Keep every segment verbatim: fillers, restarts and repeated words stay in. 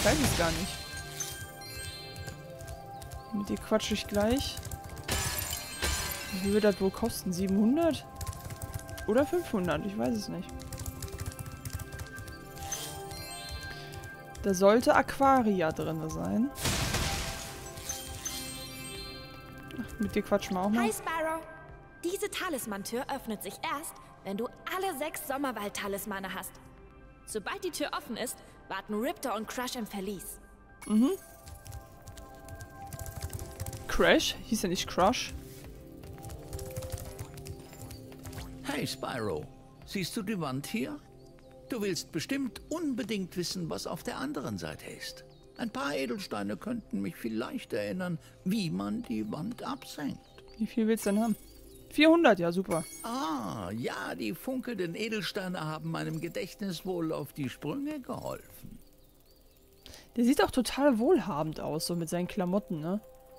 Ich weiß es gar nicht. Mit dir quatsche ich gleich. Wie wird das wohl kosten? siebenhundert? Oder fünfhundert? Ich weiß es nicht. Da sollte Aquaria drin sein. Ach, mit dir quatschen wir auch mal. Hi Sparrow. Diese Talisman-Tür öffnet sich erst, wenn du alle sechs Sommerwald-Talismane hast. Sobald die Tür offen ist, warten Riptor und Crush im Verlies. Mhm. Crash? Hieß ja nicht Crush? Hey Spyro, siehst du die Wand hier? Du willst bestimmt unbedingt wissen, was auf der anderen Seite ist. Ein paar Edelsteine könnten mich vielleicht erinnern, wie man die Wand absenkt. Wie viel willst du denn haben? vierhundert, ja super. Ah, ja, die funkelnden Edelsteine haben meinem Gedächtnis wohl auf die Sprünge geholfen. Der sieht auch total wohlhabend aus, so mit seinen Klamotten, ne?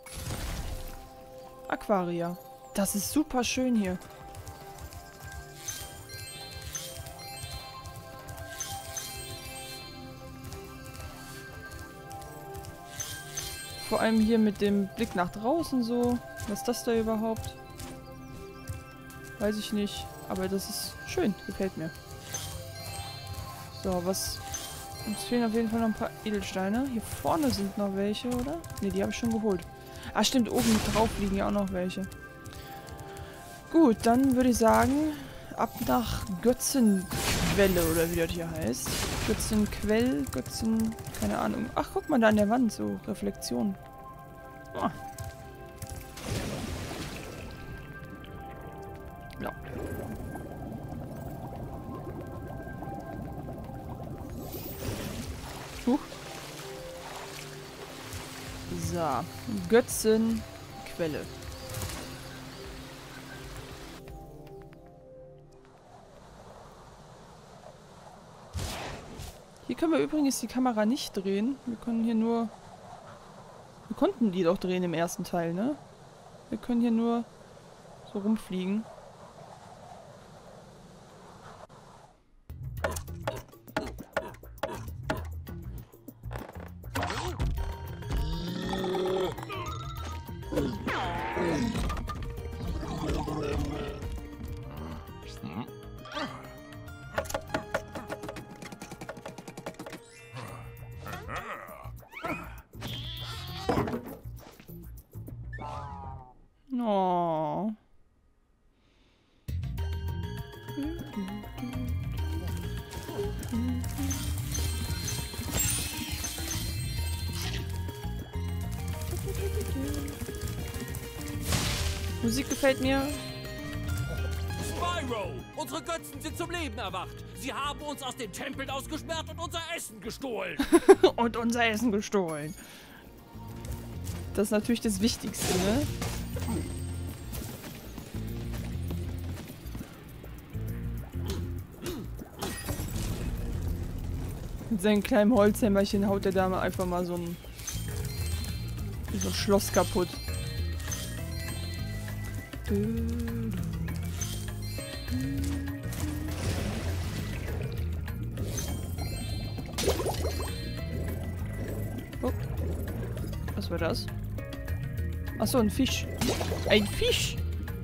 Aquaria. Das ist super schön hier. Vor allem hier mit dem Blick nach draußen so. Was ist das da überhaupt? Weiß ich nicht. Aber das ist schön. Gefällt mir. So, was... Uns fehlen auf jeden Fall noch ein paar Edelsteine. Hier vorne sind noch welche, oder? Ne, die habe ich schon geholt. Ah, stimmt. Oben drauf liegen ja auch noch welche. Gut, dann würde ich sagen, ab nach Götzenquelle, oder wie das hier heißt. Götzenquell, Götzen... Keine Ahnung. Ach, guck mal da an der Wand, so Reflexion. Oh. Ja. Huch. So. Götzenquelle. Hier können wir übrigens die Kamera nicht drehen. Wir können hier nur... Wir konnten die doch drehen im ersten Teil, ne? Wir können hier nur so rumfliegen. Oh. Musik gefällt mir. Spyro! Unsere Götzen sind zum Leben erwacht. Sie haben uns aus den Tempeln ausgesperrt und unser Essen gestohlen. Und unser Essen gestohlen. Das ist natürlich das Wichtigste, ne? Mit seinem kleinen Holzhämmerchen haut der Dame einfach mal so ein, so ein Schloss kaputt. Oh. Was war das? Achso, ein Fisch. Ein Fisch!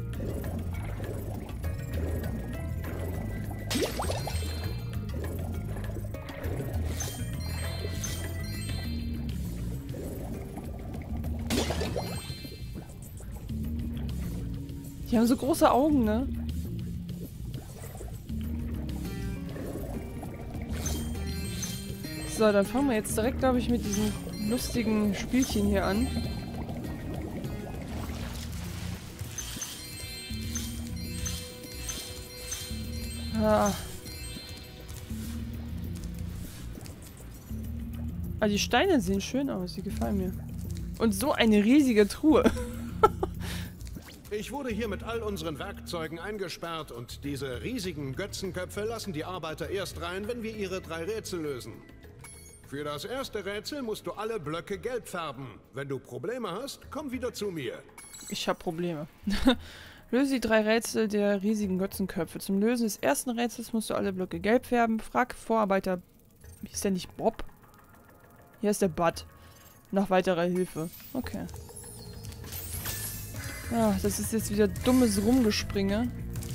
Die haben so große Augen, ne? So, dann fangen wir jetzt direkt, glaube ich, mit diesem lustigen Spielchen hier an. Ah. Ah, die Steine sehen schön aus, die gefallen mir. Und so eine riesige Truhe. Ich wurde hier mit all unseren Werkzeugen eingesperrt und diese riesigen Götzenköpfe lassen die Arbeiter erst rein, wenn wir ihre drei Rätsel lösen. Für das erste Rätsel musst du alle Blöcke gelb färben. Wenn du Probleme hast, komm wieder zu mir. Ich habe Probleme. Löse die drei Rätsel der riesigen Götzenköpfe. Zum Lösen des ersten Rätsels musst du alle Blöcke gelb färben. Frag Vorarbeiter... Hieß der nicht Bob? Hier ist der Bud. Nach weiterer Hilfe. Okay. Ah, das ist jetzt wieder dummes Rumgespringe.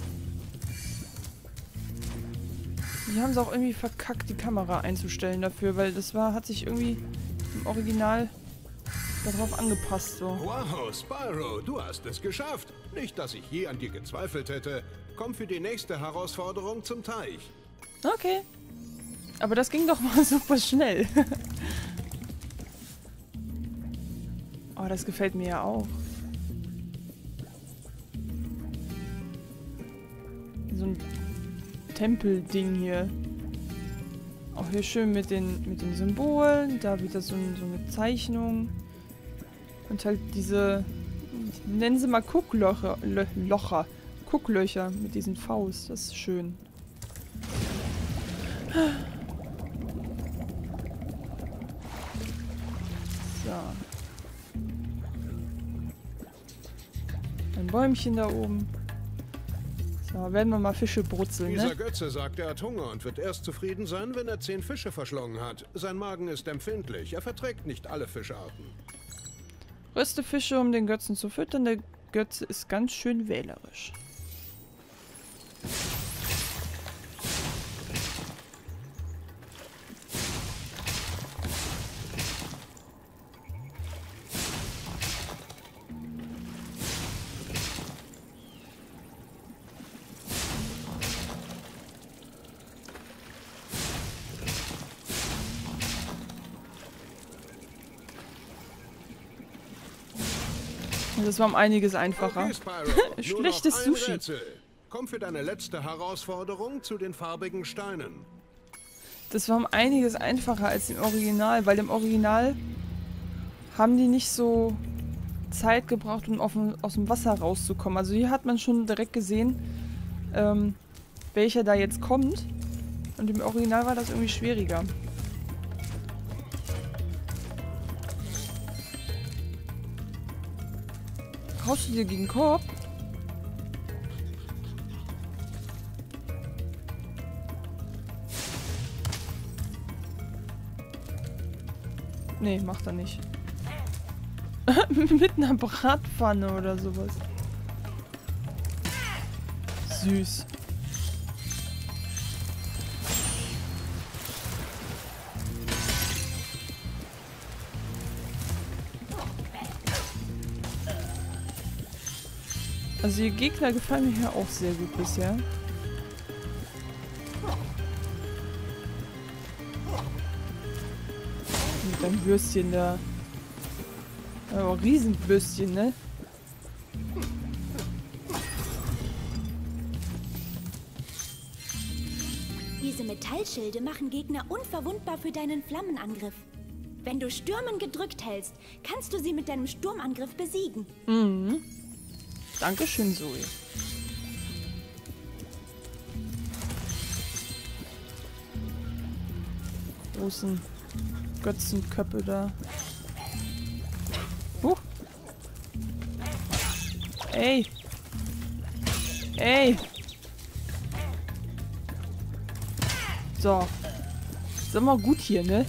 Die haben es auch irgendwie verkackt, die Kamera einzustellen dafür, weil das war, hat sich irgendwie im Original darauf angepasst, so. Wow, Spyro, du hast es geschafft. Nicht, dass ich je an dir gezweifelt hätte. Komm für die nächste Herausforderung zum Teich. Okay. Aber das ging doch mal super schnell. Oh, das gefällt mir ja auch. So ein Tempelding hier. Auch hier schön mit den, mit den Symbolen. Da wieder so, ein, so eine Zeichnung. Und halt diese, nennen sie mal Gucklöcher, Lö, Locher, Gucklöcher mit diesen Faust. Das ist schön. So. Ein Bäumchen da oben. So, werden wir mal Fische brutzeln, Dieser ne? Götze sagt, er hat Hunger und wird erst zufrieden sein, wenn er zehn Fische verschlungen hat. Sein Magen ist empfindlich. Er verträgt nicht alle Fischarten. Röste Fische, um den Götzen zu füttern. Der Götze ist ganz schön wählerisch. Das war um einiges einfacher. Okay, Spyro. Schlechtes Nur noch ein Sushi. Rätsel. Komm für deine letzte Herausforderung zu den farbigen Steinen. Das war um einiges einfacher als im Original, weil im Original haben die nicht so Zeit gebraucht, um auf dem, aus dem Wasser rauszukommen. Also hier hat man schon direkt gesehen, ähm, welcher da jetzt kommt. Und im Original war das irgendwie schwieriger. Haust du dir gegen den Korb? Nee, macht er nicht. Mit einer Bratpfanne oder sowas. Süß. Also die Gegner gefallen mir hier auch sehr gut bisher. Mit deinem Würstchen da. Oh, Riesenbürstchen, ne? Diese Metallschilde machen Gegner unverwundbar für deinen Flammenangriff. Wenn du Stürmen gedrückt hältst, kannst du sie mit deinem Sturmangriff besiegen. Mhm. Dankeschön, Zoe. Großen Götzenköpfe da. Huch. Ey. Ey. So. Ist immer gut hier, ne?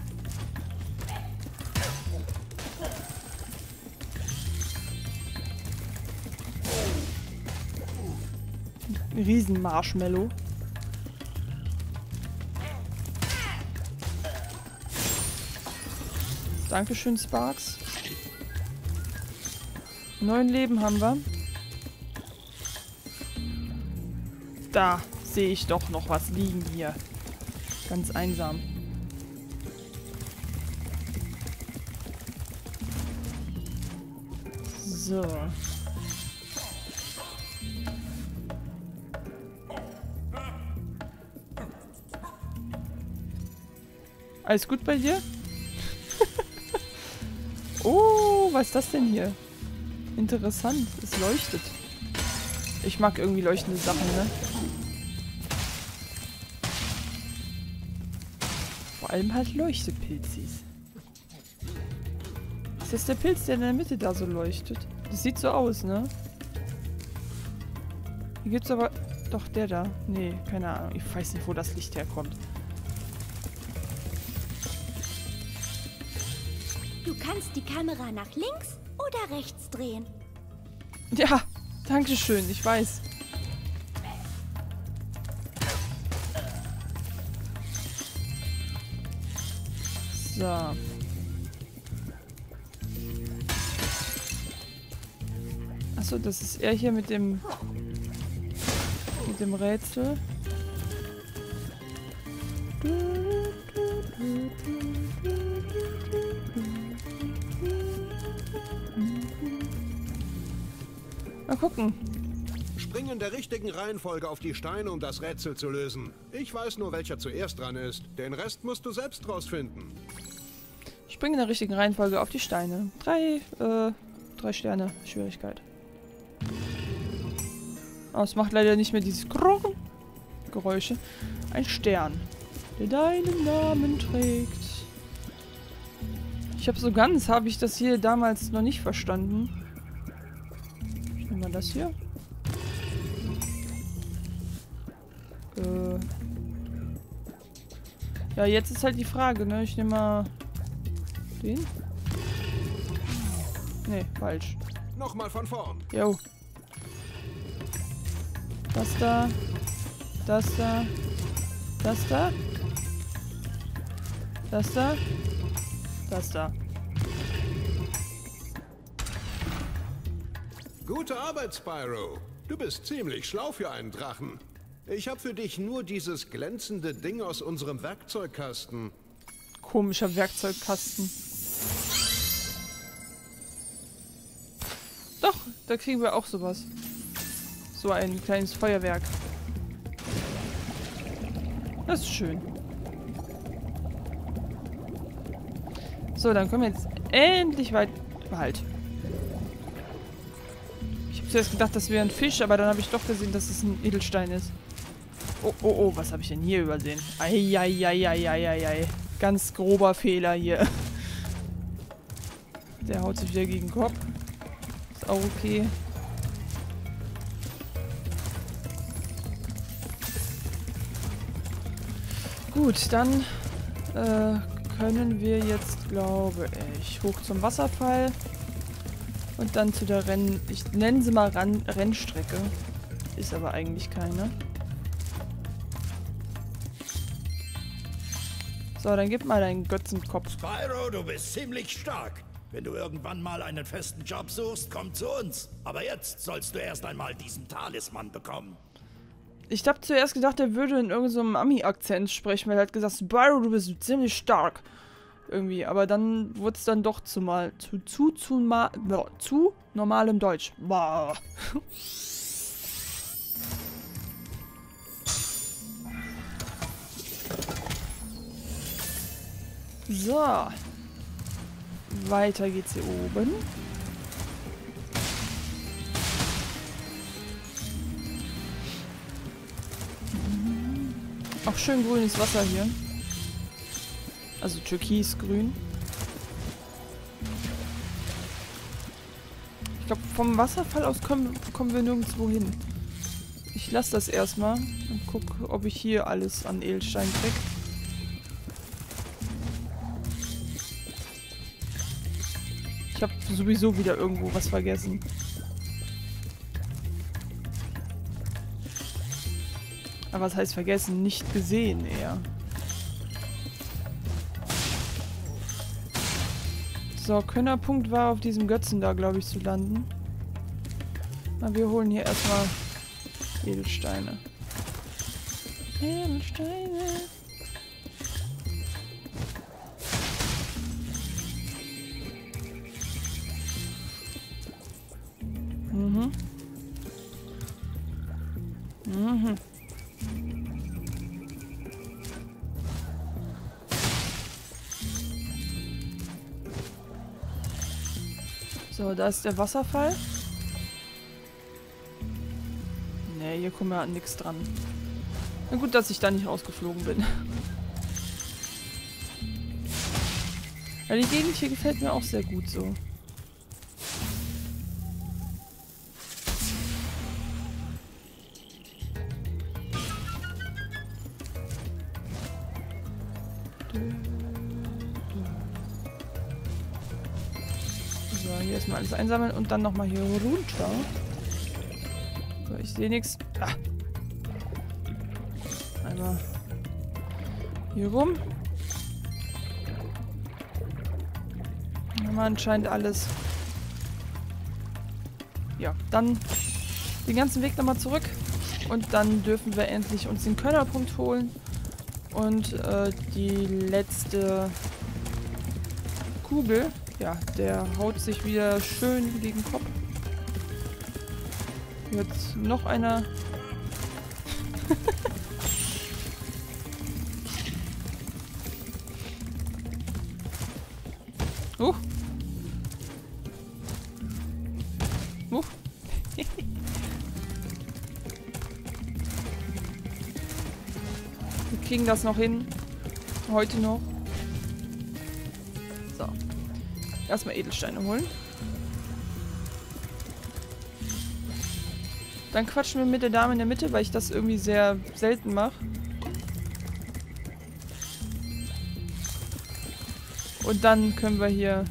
Riesen Marshmallow. Dankeschön, Sparks. Neun Leben haben wir. Da sehe ich doch noch was liegen hier. Ganz einsam. So. Alles gut bei dir? Oh, was ist das denn hier? Interessant, es leuchtet. Ich mag irgendwie leuchtende Sachen, ne? Vor allem halt Leuchtepilzis. Ist das der Pilz, der in der Mitte da so leuchtet? Das sieht so aus, ne? Hier gibt's aber... Doch, der da. Nee, keine Ahnung. Ich weiß nicht, wo das Licht herkommt. kannst die Kamera nach links oder rechts drehen. Ja, danke schön, ich weiß. So. Achso, das ist er hier mit dem mit dem Rätsel. Mal gucken. Spring in der richtigen Reihenfolge auf die Steine, um das Rätsel zu lösen. Ich weiß nur, welcher zuerst dran ist. Den Rest musst du selbst rausfinden. Spring in der richtigen Reihenfolge auf die Steine. Drei, äh, drei Sterne Schwierigkeit. Oh, es macht leider nicht mehr dieses Krochen Geräusche. Ein Stern, der deinen Namen trägt. Ich habe so ganz, habe ich das hier damals noch nicht verstanden. Ich nehme mal das hier. Äh. Ja, jetzt ist halt die Frage, ne? Ich nehme mal den. Nee, falsch. Nochmal von vorn. Jo. Das da. Das da. Das da. Das da. Das da. Gute Arbeit, Spyro. Du bist ziemlich schlau für einen Drachen. Ich habe für dich nur dieses glänzende Ding aus unserem Werkzeugkasten. Komischer Werkzeugkasten. Doch, da kriegen wir auch sowas. So ein kleines Feuerwerk. Das ist schön. So, dann können wir jetzt endlich weit... Halt. Ich habe zuerst gedacht, das wäre ein Fisch, aber dann habe ich doch gesehen, dass es ein Edelstein ist. Oh, oh, oh, was habe ich denn hier übersehen? Eieieiei. Ganz grober Fehler hier. Der haut sich wieder gegen den Kopf. Ist auch okay. Gut, dann äh, können wir jetzt, glaube ich, hoch zum Wasserfall und dann zu der Renn... Ich nenne sie mal Ran Rennstrecke. Ist aber eigentlich keine. So, dann gib mal deinen Götzenkopf. Spyro, du bist ziemlich stark. Wenn du irgendwann mal einen festen Job suchst, komm zu uns. Aber jetzt sollst du erst einmal diesen Talisman bekommen. Ich habe zuerst gedacht, er würde in irgendeinem so Ami-Akzent sprechen, weil er hat gesagt, Spyro, du bist ziemlich stark. Irgendwie, aber dann wurde es dann doch zu mal zu zu zu, ma, zu normalem Deutsch. Bah. So. Weiter geht's hier oben. Auch schön grünes Wasser hier. Also türkisgrün. Ich glaube, vom Wasserfall aus kommen, kommen wir nirgendwo hin. Ich lasse das erstmal und gucke, ob ich hier alles an Edelstein krieg. Ich habe sowieso wieder irgendwo was vergessen. Aber was heißt vergessen? Nicht gesehen eher. So, Könnerpunkt war auf diesem Götzen da, glaube ich, zu landen. Na, wir holen hier erstmal Edelsteine. Edelsteine. Mhm. Mhm. So, da ist der Wasserfall. Ne, hier kommen wir an nichts dran. Na gut, dass ich da nicht rausgeflogen bin. Ja, die Gegend hier gefällt mir auch sehr gut so. hier erstmal alles einsammeln und dann nochmal hier runter. So, ich sehe nichts. Ah. Einmal hier rum. Haben wir anscheinend alles. Ja, dann den ganzen Weg nochmal zurück. Und dann dürfen wir endlich uns den Körnerpunkt holen. Und äh, die letzte Kugel, ja, der haut sich wieder schön gegen den Kopf. Jetzt noch einer. uh. Uh. Wir kriegen das noch hin. Heute noch. So. Erstmal Edelsteine holen. Dann quatschen wir mit der Dame in der Mitte, weil ich das irgendwie sehr selten mache. Und dann können wir hier...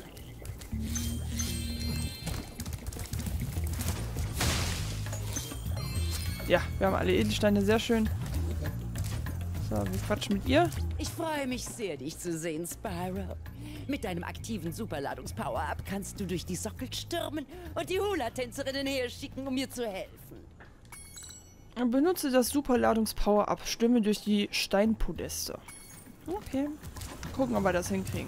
Ja, wir haben alle Edelsteine, sehr schön. So, wir quatschen mit ihr. Ich freue mich sehr, dich zu sehen, Spyro. Mit deinem aktiven Superladungs-Power-Up kannst du durch die Sockel stürmen und die Hula-Tänzerinnen herschicken, um mir zu helfen. Benutze das Superladungs-Power-Up. Stürme durch die Steinpodeste. Okay. Gucken, ob wir das hinkriegen.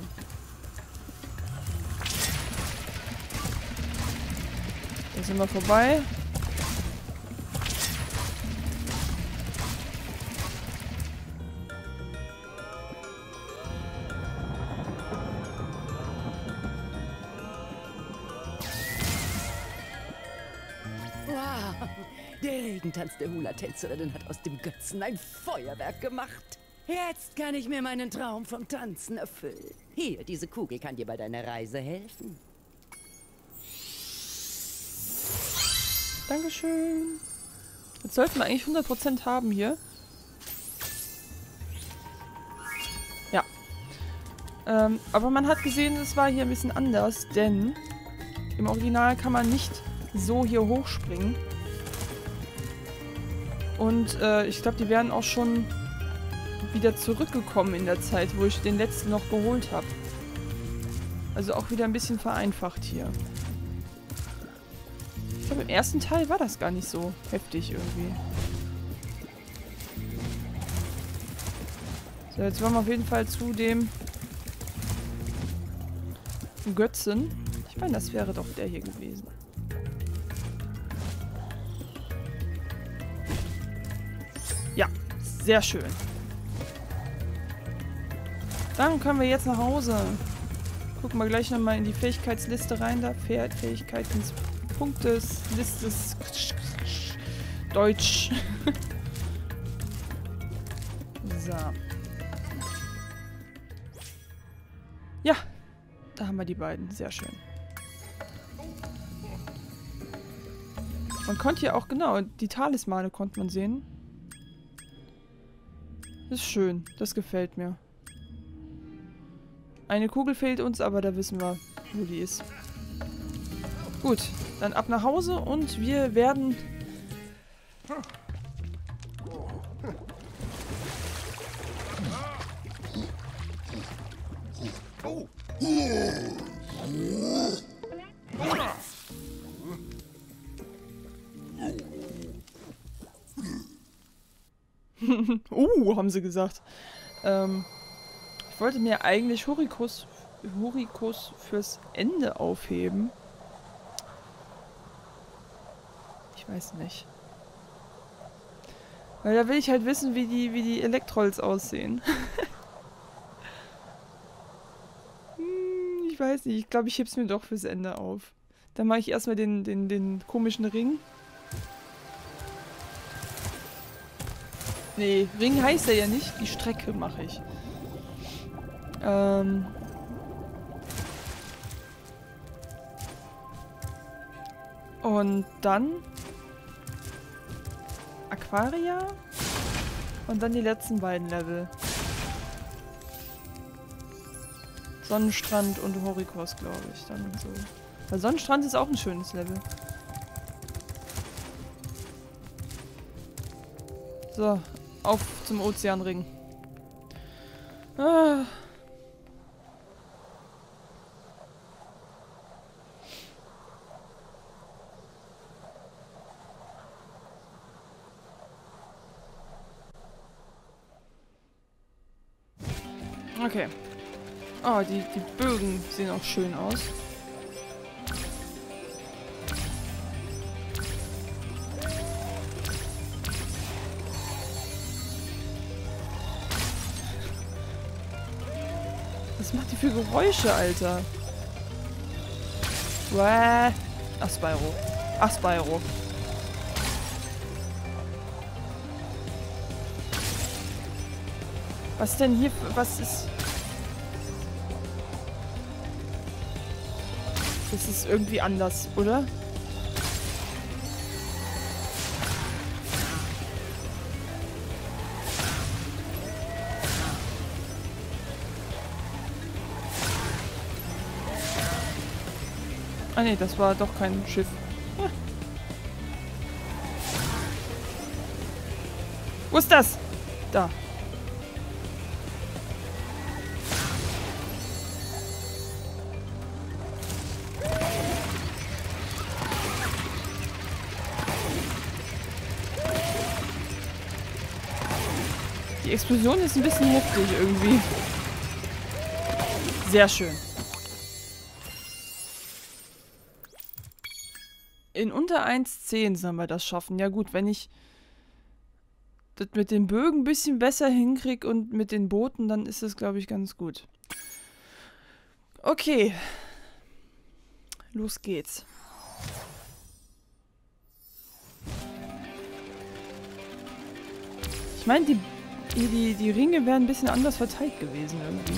Da sind wir vorbei. Wow, der Regentanz der Hula-Tänzerinnen hat aus dem Götzen ein Feuerwerk gemacht. Jetzt kann ich mir meinen Traum vom Tanzen erfüllen. Hier, diese Kugel kann dir bei deiner Reise helfen. Dankeschön. Jetzt sollten wir eigentlich hundert Prozent haben hier. Ja. Ähm, aber man hat gesehen, es war hier ein bisschen anders, denn im Original kann man nicht so hier hochspringen. Und äh, ich glaube, die wären auch schon wieder zurückgekommen in der Zeit, wo ich den letzten noch geholt habe. Also auch wieder ein bisschen vereinfacht hier. Ich glaube, im ersten Teil war das gar nicht so heftig irgendwie. So, jetzt wollen wir auf jeden Fall zu dem Götzen. Ich meine, das wäre doch der hier gewesen. Ja, sehr schön. Dann können wir jetzt nach Hause. Gucken wir gleich nochmal in die Fähigkeitsliste rein. Da Fäh Fähigkeiten Punktes, Listes, Deutsch. So. Ja, da haben wir die beiden. Sehr schön. Man konnte ja auch, genau, die Talismane konnte man sehen. Das ist schön. Das gefällt mir. Eine Kugel fehlt uns, aber da wissen wir, wo die ist. Gut, dann ab nach Hause und wir werden... uh, haben sie gesagt. Ähm, ich wollte mir eigentlich Hurrikus, Hurrikus fürs Ende aufheben. Ich weiß nicht. Weil da will ich halt wissen, wie die, wie die Elektrolls aussehen. hm, ich weiß nicht. Ich glaube, ich heb's mir doch fürs Ende auf. Dann mache ich erstmal den, den, den komischen Ring. Nee, Ring heißt er ja nicht. Die Strecke mache ich. Ähm... Und dann Aquaria und dann die letzten beiden Level. Sonnenstrand und Horikos, glaube ich, dann so. Der Sonnenstrand ist auch ein schönes Level. So, auf zum Ozeanring. Ah. Okay. Oh, die, die Bögen sehen auch schön aus. Was macht die für Geräusche, Alter? Wäh. Ach, Spyro. Ach, Spyro. Was denn hier? Was ist... Das ist irgendwie anders, oder? Ah ne, das war doch kein Schiff. Ah. Wo ist das? Da. Die Explosion ist ein bisschen heftig irgendwie. Sehr schön. In unter eins Komma zehn sollen wir das schaffen. Ja gut, wenn ich das mit den Bögen ein bisschen besser hinkriege und mit den Booten, dann ist es, glaube ich, ganz gut. Okay. Los geht's. Ich meine, die, die, die Ringe wären ein bisschen anders verteilt gewesen irgendwie.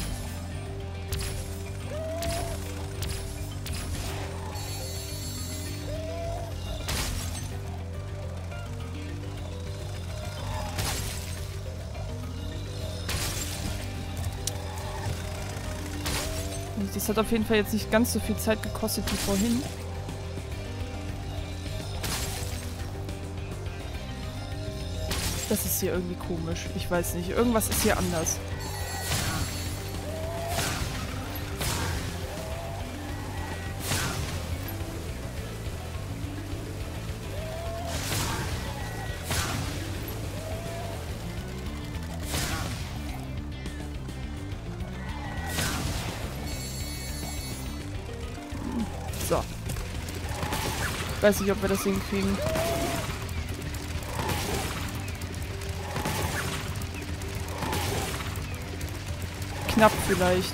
Das hat auf jeden Fall jetzt nicht ganz so viel Zeit gekostet wie vorhin. Das ist hier irgendwie komisch. Ich weiß nicht. Irgendwas ist hier anders. So. Ich weiß nicht, ob wir das hinkriegen. Knapp vielleicht.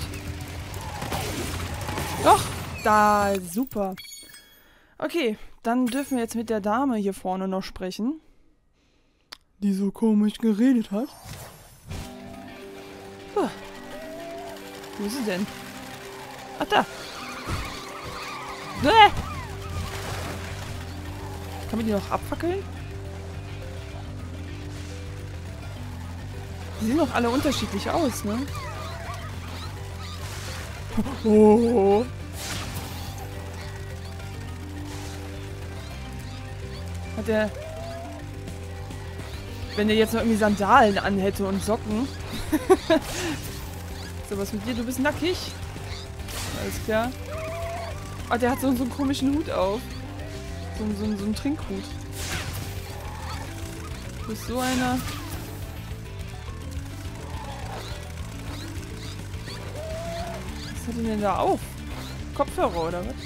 Doch! Da, super. Okay, dann dürfen wir jetzt mit der Dame hier vorne noch sprechen. Die so komisch geredet hat. Oh. Wo ist sie denn? Ach, da. Bäh. Kann man die noch abfackeln? Die sehen doch alle unterschiedlich aus, ne? Oh. Hat der... Wenn der jetzt noch irgendwie Sandalen anhätte und Socken. So, was mit dir? Du bist nackig? Alles klar. Oh, der hat so, so einen komischen Hut auf. So, so, so einen Trinkhut. Du bist so einer... Was hat denn denn da auf? Kopfhörer oder was?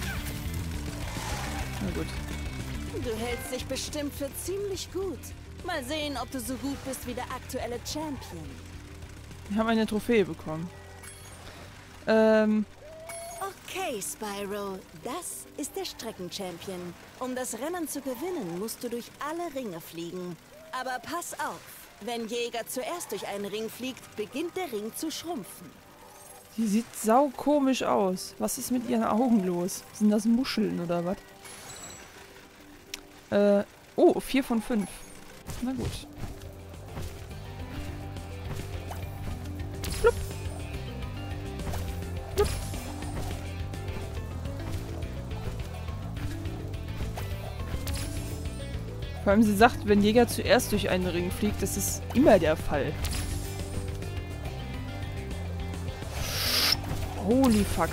Na gut. Du hältst dich bestimmt für ziemlich gut. Mal sehen, ob du so gut bist wie der aktuelle Champion. Wir haben eine Trophäe bekommen. Ähm... Okay, Spyro, das ist der Strecken-Champion. Um das Rennen zu gewinnen, musst du durch alle Ringe fliegen. Aber pass auf, wenn Jäger zuerst durch einen Ring fliegt, beginnt der Ring zu schrumpfen. Die sieht sau komisch aus. Was ist mit ihren Augen los? Sind das Muscheln oder was? Äh, oh, vier von fünf. Na gut. Flupp. Flupp. Vor allem sie sagt, wenn Jäger zuerst durch einen Ring fliegt, das ist immer der Fall. Holy fuck.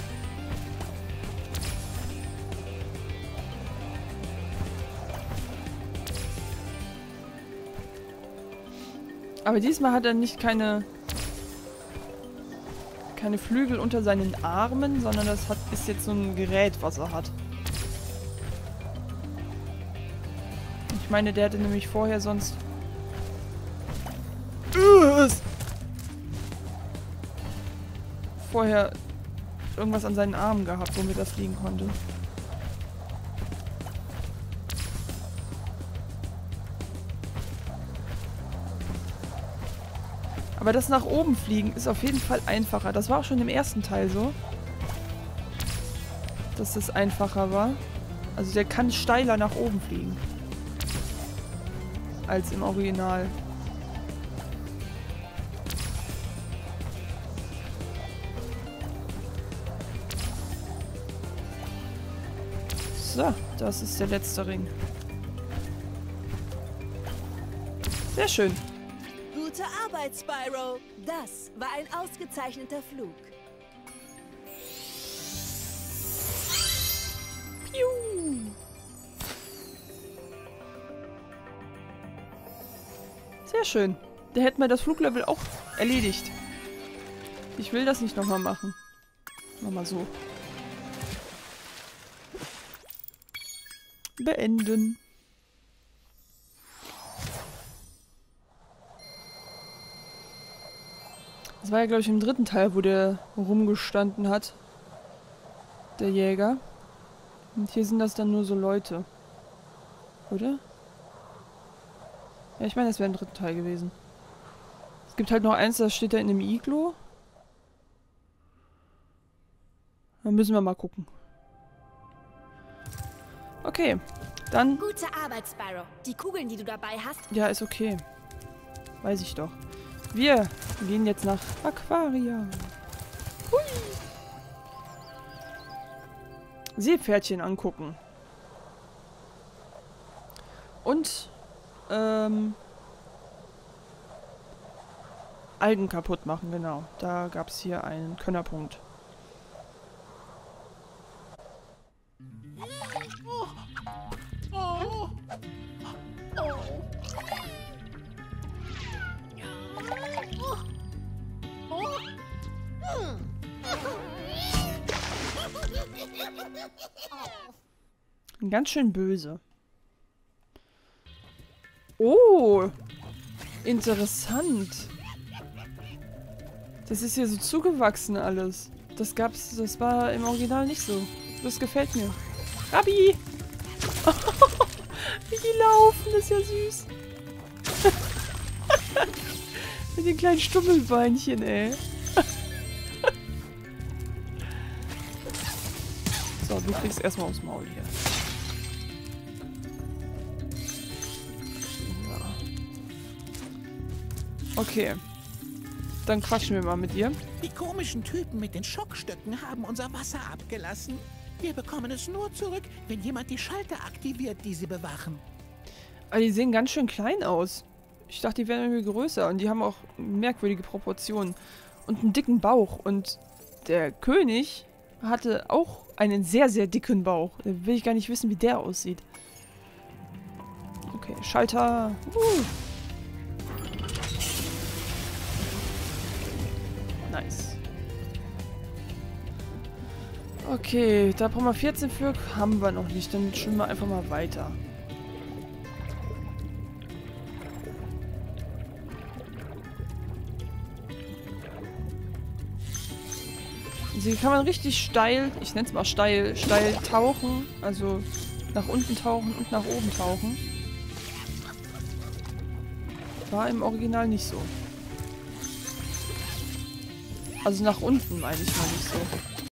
Aber diesmal hat er nicht keine keine Flügel unter seinen Armen, sondern das hat, ist jetzt so ein Gerät, was er hat. Ich meine, der hatte nämlich vorher sonst vorher irgendwas an seinen Armen gehabt, womit er fliegen konnte. Aber das nach oben fliegen ist auf jeden Fall einfacher. Das war auch schon im ersten Teil so, dass das einfacher war. Also der kann steiler nach oben fliegen als im Original. So, das ist der letzte Ring. Sehr schön. Gute Arbeit, Spyro. Das war ein ausgezeichneter Flug. Piu. Sehr schön. Da hätten wir das Fluglevel auch erledigt. Ich will das nicht nochmal machen. Nochmal so. Beenden. Das war ja, glaube ich, im dritten Teil, wo der rumgestanden hat. Der Jäger. Und hier sind das dann nur so Leute. Oder? Ja, ich meine, das wäre im dritten Teil gewesen. Es gibt halt noch eins, das steht da in einem Iglo. Dann müssen wir mal gucken. Okay, dann... Gute Arbeit, Spyro. Die Kugeln, die du dabei hast... Ja, ist okay. Weiß ich doch. Wir gehen jetzt nach Aquaria. Hui. Seepferdchen angucken. Und ähm, Algen kaputt machen, genau. Da gab es hier einen Könnerpunkt. Ganz schön böse. Oh, interessant. Das ist hier so zugewachsen alles. Das gab's, das war im Original nicht so. Das gefällt mir. Gabi! Wie die laufen, das ist ja süß. Mit den kleinen Stummelbeinchen, ey. So, du kriegst erstmal aufs Maul hier. Okay. Dann quatschen wir mal mit ihr. Die komischen Typen mit den Schockstöcken haben unser Wasser abgelassen. Wir bekommen es nur zurück, wenn jemand die Schalter aktiviert, die sie bewachen. Aber die sehen ganz schön klein aus. Ich dachte, die wären irgendwie größer. Und die haben auch merkwürdige Proportionen. Und einen dicken Bauch. Und der König hatte auch einen sehr, sehr dicken Bauch. Da will ich gar nicht wissen, wie der aussieht. Okay, Schalter. Uh. Nice. Okay, da brauchen wir vierzehn für. Haben wir noch nicht. Dann schwimmen wir einfach mal weiter. Hier kann man richtig steil, ich nenne es mal steil, steil tauchen. Also nach unten tauchen und nach oben tauchen. War im Original nicht so. Also nach unten meine ich mal nicht so.